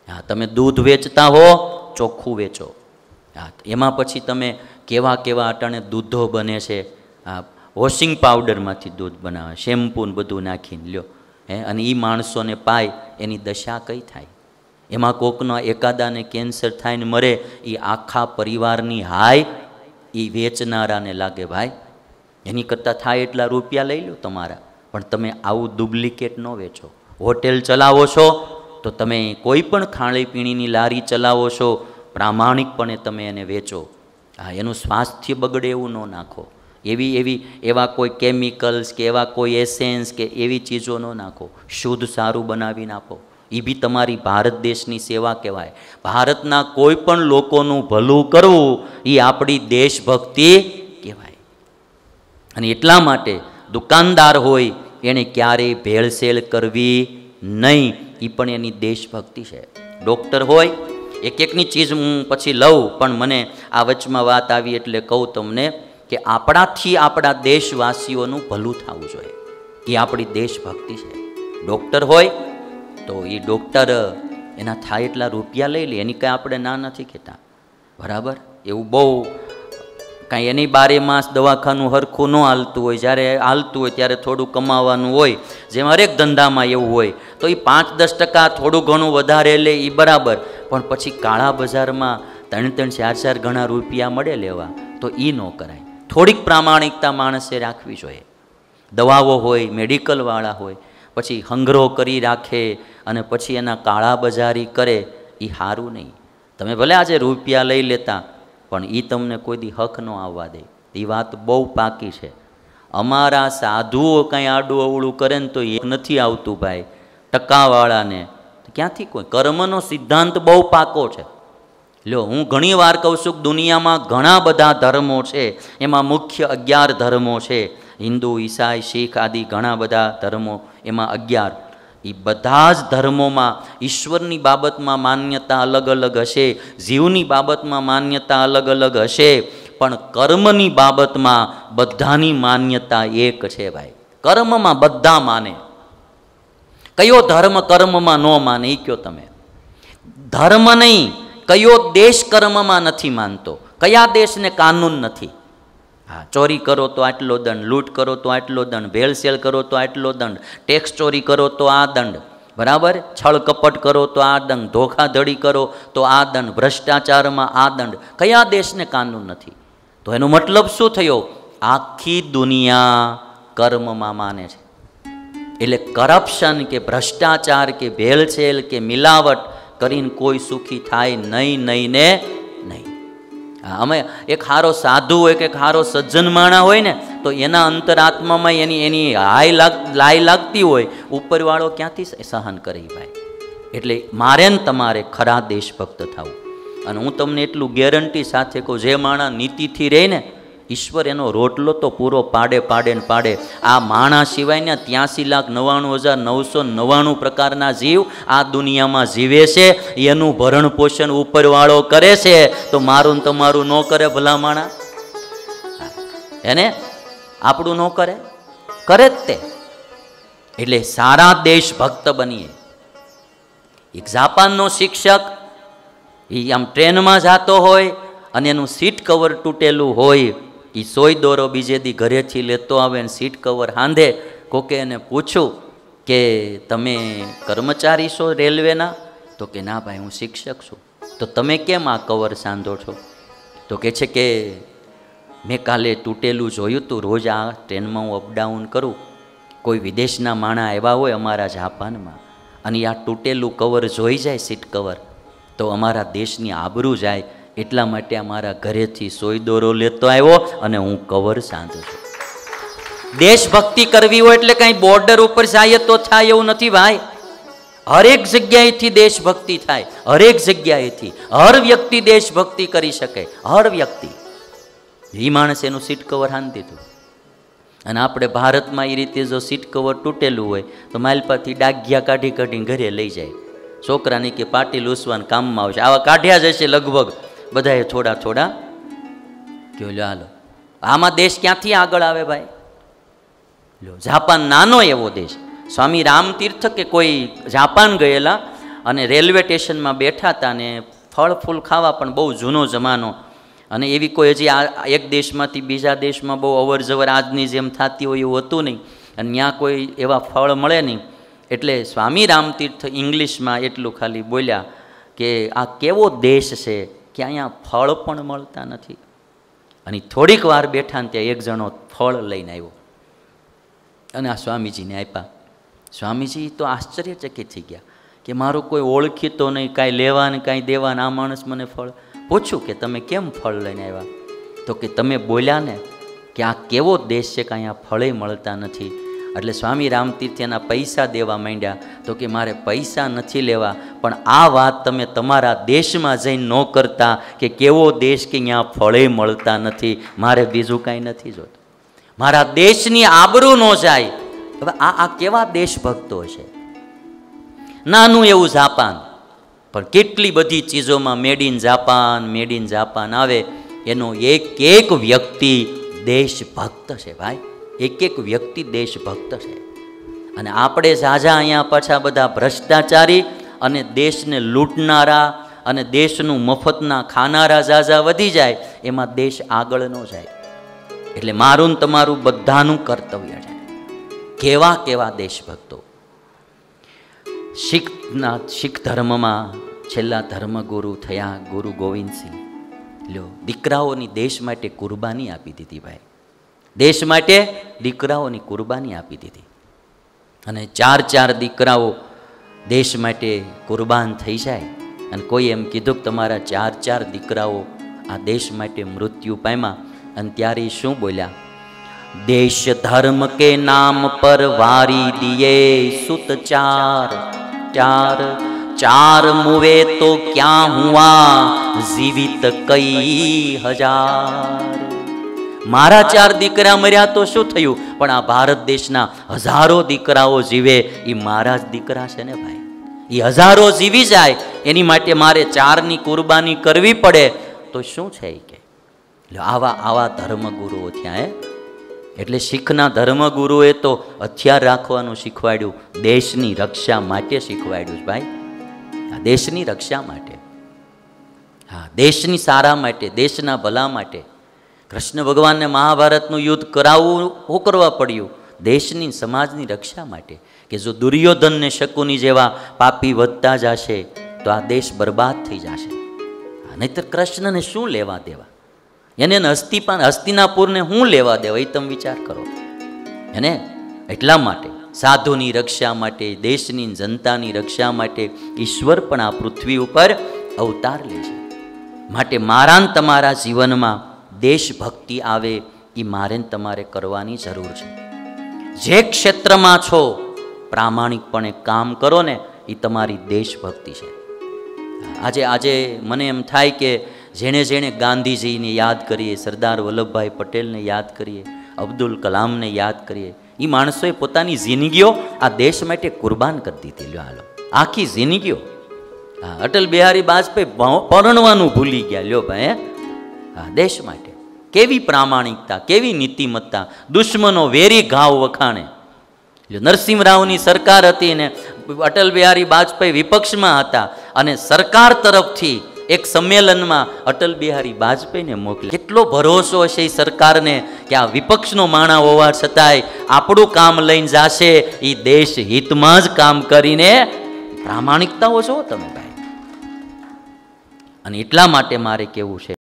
હા, તમે દૂધ વેચતા હો ચોખ્ખું વેચો. હા, એમાં પછી તમે કેવા કેવા અટાણે દૂધો બને છે. હા, વોશિંગ પાવડરમાંથી દૂધ બનાવે, શેમ્પૂ ને બધું નાખીને લ્યો. અને એ માણસોને પાય એની દશા કઈ થાય? એમાં કોકનો એકાદાને કેન્સર થાય ને મરે, એ આખા પરિવારની હાય એ વેચનારાને લાગે. ભાઈ, એની કરતાં થાય એટલા રૂપિયા લઈ લો તમારા, પણ તમે આવું ડુપ્લિકેટ ન વેચો. હોટેલ ચલાવો છો તો તમે કોઈ પણ ખાણીપીણીની લારી ચલાવો છો, પ્રામાણિકપણે તમે એને વેચો. હા, એનું સ્વાસ્થ્ય બગડે એવું ન નાખો. એવા કોઈ કેમિકલ્સ કે એવા કોઈ એસેન્સ કે એવી ચીજો ન નાખો. શુદ્ધ સારું બનાવીને આપો. એ બી તમારી ભારત દેશની સેવા કહેવાય. ભારતના કોઈ પણ લોકોનું ભલું કરવું એ આપણી દેશભક્તિ કહેવાય. અને એટલા માટે દુકાનદાર હોય એણે ક્યારેય ભેળસેળ કરવી નહીં, એ પણ એની દેશભક્તિ છે. ડૉક્ટર હોય, એકની ચીજ હું પછી લઉં, પણ મને આ વચમાં વાત આવી એટલે કહું તમને કે આપણાથી આપણા દેશવાસીઓનું ભલું થવું જોઈએ, એ આપણી દેશભક્તિ છે. ડૉક્ટર હોય તો એ ડૉક્ટર એના થાય એટલા રૂપિયા લઈ લે, એની કાંઈ આપણે ના નથી કહેતા, બરાબર? એવું બહુ કાંઈ એની 12 માસ દવાખાનું હરખું ન હાલતું હોય, જ્યારે હાલતું હોય ત્યારે થોડું કમાવાનું હોય, જેમ હરેક ધંધામાં એવું હોય, તો એ 5-10% થોડું ઘણું વધારે લે એ બરાબર, પણ પછી કાળા બજારમાં 3-4 ગણા રૂપિયા મળે લેવા, તો એ ન કરાય. થોડીક પ્રામાણિકતા માણસે રાખવી જોઈએ. દવાઓ હોય, મેડિકલવાળા હોય, પછી સંગ્રહ કરી રાખે અને પછી એના કાળા બજારી કરે, એ સારું નહીં. તમે ભલે આજે રૂપિયા લઈ લેતા, પણ એ તમને કોઈ દી હક ન આવવા દે. એ વાત બહુ પાકી છે. અમારા સાધુઓ કાંઈ આડું અવળું કરે ને તો એ નથી આવતું ભાઈ, ટકાવાળાને ક્યાંથી કોઈ. કર્મનો સિદ્ધાંત બહુ પાકો છે. લ્યો, હું ઘણી વાર કહું છું કે દુનિયામાં ઘણા બધા ધર્મો છે, એમાં મુખ્ય 11 ધર્મો છે. હિન્દુ, ઈસાઈ, શીખ આદિ ઘણા બધા ધર્મો, એમાં 11. એ બધા જ ધર્મોમાં ઈશ્વરની બાબતમાં માન્યતા અલગ અલગ હશે, જીવની બાબતમાં માન્યતા અલગ અલગ હશે, પણ કર્મની બાબતમાં બધાની માન્યતા એક છે ભાઈ. કર્મમાં બધા માને. કયો ધર્મ કર્મમાં ન માને એ કયો તમે? ધર્મ નહીં, કયો દેશ કર્મમાં નથી માનતો? કયા દેશને કાનૂન નથી? હા, ચોરી કરો તો આટલો દંડ, લૂંટ કરો તો આટલો દંડ, ભેળસેળ કરો તો આટલો દંડ, ટેક્સ ચોરી કરો તો આ દંડ, બરાબર? છળ કપટ કરો તો આ દંડ, ધોખાધડી કરો તો આ દંડ, ભ્રષ્ટાચારમાં આ દંડ. કયા દેશને કાનૂન નથી? તો એનો મતલબ શું થયો? આખી દુનિયા કર્મમાં માને છે. એટલે કરપ્શન કે ભ્રષ્ટાચાર કે ભેળસેળ કે મિલાવટ કરીને કોઈ સુખી થાય નહીં, નહીં ને નહીં. અમે એક હારો સાધુ હોય કે હારો સજ્જન માણા હોય ને, તો એના અંતરાત્મામાં એની લાઈ લાગતી હોય, ઉપરવાળો ક્યાંથી સહન કરે ભાઈ? એટલે મારે ને તમારે ખરા દેશભક્ત થવું. અને હું તમને એટલું ગેરંટી સાથે કહું, જે માણા નીતિથી રહે ને, ઈશ્વર એનો રોટલો તો પૂરો પાડે પાડે ને પાડે. આ માણા સિવાયના 83,99,999 પ્રકારના જીવ આ દુનિયામાં જીવે છે, એનું ભરણ પોષણ ઉપરવાળો કરે છે, તો મારું ને તમારું ન કરે ભલા માણા? એને આપણું ન કરે? કરે જ તે. એટલે સારા દેશભક્ત બનીએ. એક જાપાનનો શિક્ષક, એ આમ ટ્રેનમાં જતો હોય અને એનું સીટ કવર તૂટેલું હોય, એ સોય દોરો બીજે દી ઘરેથી લેતો આવે ને સીટ કવર હાંધે. કોકે એને પૂછ્યું કે તમે કર્મચારી છો રેલવેના? તો કે ના ભાઈ, હું શિક્ષક છું. તો તમે કેમ આ કવર સાંધો છો? તો કહે છે કે મેં કાલે તૂટેલું જોયું હતું, રોજ આ ટ્રેનમાં હું અપડાઉન કરું, કોઈ વિદેશના માણા આવ્યા હોય અમારા જાપાનમાં, અને આ તૂટેલું કવર જોઈ જાય સીટ કવર, તો અમારા દેશની આબરૂ જાય. એટલા માટે અમારા ઘરેથી સોય દોરો લેતો આવ્યો અને હું કવર સાંધું છું. દેશભક્તિ કરવી હોય એટલે કંઈ બોર્ડર ઉપર જાય તો થાય એવું નથી ભાઈ. હરેક જગ્યાએથી દેશભક્તિ થાય, હરેક જગ્યાએથી. હર વ્યક્તિ દેશભક્તિ કરી શકે, હર વ્યક્તિ. એ માણસ એનું સીટ કવર હાંધી દીધું. અને આપણે ભારતમાં એ રીતે જો સીટ કવર તૂટેલું હોય તો માલપાથી ડાઘિયા કાઢી કાઢીને ઘરે લઈ જાય. છોકરાની કે પાટી લૂસવાના કામમાં આવશે. આવા કાઢ્યા જશે લગભગ બધાએ થોડા થોડા. કયો લો હાલો, આમાં દેશ ક્યાંથી આગળ આવે ભાઈ? લો, જાપાન નાનો એવો દેશ. સ્વામી રામતીર્થ કે કોઈ જાપાન ગયેલા અને રેલવે સ્ટેશનમાં બેઠા હતા ને ફળ ફૂલ ખાવા, પણ બહુ જૂનો જમાનો, અને એવી કોઈ હજી આ એક દેશમાંથી બીજા દેશમાં બહુ અવર જવર આજની જેમ થતી હોય એવું હતું નહીં, અને ત્યાં કોઈ એવા ફળ મળે નહીં. એટલે સ્વામી રામતીર્થ ઇંગ્લિશમાં એટલું ખાલી બોલ્યા કે આ કેવો દેશ છે કે અહીંયા ફળ પણ મળતા નથી. અને થોડીક વાર બેઠા ને ત્યાં એક જણો ફળ લઈને આવ્યો અને આ સ્વામીજીને આપ્યા. સ્વામીજી તો આશ્ચર્યચકિત થઈ ગયા કે મારું કોઈ ઓળખીતો નહીં, કાંઈ લેવા ને કાંઈ દેવા ને આ માણસ મને ફળ. પૂછ્યું કે તમે કેમ ફળ લઈને આવ્યા? તો કે તમે બોલ્યા ને કે આ કેવો દેશ છે કે અહીંયા ફળે મળતા નથી. એટલે સ્વામી રામતીર્થ એના પૈસા દેવા માંડ્યા. તો કે મારે પૈસા નથી લેવા, પણ આ વાત તમે તમારા દેશમાં જઈને ન કરતા કે કેવો દેશ કે અહીંયા ફળે મળતા નથી, મારે બીજું કાંઈ નથી જોતું, મારા દેશની આબરૂ ન જાય. હવે આ કેવા દેશભક્તો છે. નાનું એવું જાપાન, પણ કેટલી બધી ચીજોમાં made in Japan, made in Japan આવે. એનો એક એક વ્યક્તિ દેશભક્ત છે ભાઈ, એક એક વ્યક્તિ દેશભક્ત છે. અને આપણે ઝાઝા અહીંયા પાછા બધા ભ્રષ્ટાચારી અને દેશને લૂંટનારા અને દેશનું મફતના ખાનારા ઝાઝા વધી જાય, એમાં દેશ આગળ ન જાય. એટલે મારું ને તમારું બધાનું કર્તવ્ય છે. કેવા કેવા દેશભક્તો. શીખ ધર્મમાં છેલ્લા ધર્મગુરુ થયા ગુરુ ગોવિંદસિંહ. લ્યો, દીકરાઓની દેશ માટે કુરબાની આપી દીધી ભાઈ, દેશ માટે દીકરાઓની કુરબાની આપી દીધી. અને 4 દીકરાઓ દેશ માટે કુરબાન થઈ જાય. અને કોઈ એમ કીધું કે તમારા 4 દીકરાઓ આ દેશ માટે મૃત્યુ પામ્યા, અને ત્યારે શું બોલ્યા? देश धर्म के नाम पर वारी दिए सुत चार, चार चार मुवे तो क्या हुआ जीवित कई हजार. मारा 4 દીકરા મર્યા તો શું થયું, પણ આ ભારત દેશના હજારો દીકરાઓ જીવે એ મારા જ દીકરા છે ને ભાઈ. એ હજારો જીવી જાય એની માટે મારે 4ની કુરબાની કરવી પડે તો શું છે કે આવા આવા ધર્મગુરુઓ થયા. એટલે શીખના ધર્મગુરુએ તો હથિયાર રાખવાનું શીખવાડ્યું, દેશની રક્ષા માટે શીખવાડ્યું ભાઈ. આ દેશની રક્ષા માટે, હા, દેશની સારા માટે, દેશના ભલા માટે. કૃષ્ણ ભગવાનને મહાભારતનું યુદ્ધ કરાવવું શું કરવા પડ્યું? દેશની સમાજની રક્ષા માટે. કે જો દુર્યોધનને શકુની જેવા પાપી વધતા જશે તો આ દેશ બરબાદ થઈ જશે. નહીતર કૃષ્ણને શું લેવા દેવા, એને હસ્તિનાપુરને શું લેવા દેવા, એ તમે વિચાર કરો. એને એટલા માટે સાધુની રક્ષા માટે, દેશની જનતાની રક્ષા માટે ઈશ્વર પણ આ પૃથ્વી ઉપર અવતાર લે છે. માટે મારા ને તમારા જીવનમાં દેશભક્તિ આવે એ મારે ને તમારે કરવાની જરૂર છે. જે ક્ષેત્રમાં છો પ્રામાણિકપણે કામ કરો ને એ તમારી દેશભક્તિ છે. આજે મને એમ થાય કે જેણે જેણે ગાંધીજીને યાદ કરીએ, સરદાર વલ્લભભાઈ પટેલને યાદ કરીએ, અબ્દુલ કલામને યાદ કરીએ, એ માણસોએ પોતાની જિંદગીઓ આ દેશ માટે કુરબાન કરી દીધી. લ્યો હાલો, આખી જિંદગીઓ. હા, અટલ બિહારી વાજપેયી પરણવાનું ભૂલી ગયા. લ્યો ભાઈ, હા, દેશ માટે કેવી પ્રામાણિકતા, કેવી નીતિમત્તા. દુશ્મનો વેરી ઘાવ વખાણે. નરસિંહ રાવની સરકાર હતી ને અટલ બિહારી વાજપેયી વિપક્ષમાં હતા, અને સરકાર તરફથી એક સંમેલનમાં અટલ બિહારી વાજપેયીને મોકલ્યા. કેટલો ભરોસો હશે એ સરકારને કે આ વિપક્ષનો માણા હોવા છતાંય આપણું કામ લઈને જાશે, એ દેશ હિતમાં જ કામ કરીને. પ્રામાણિકતાઓ છો તમે ભાઈ. અને એટલા માટે મારે કેવું છે,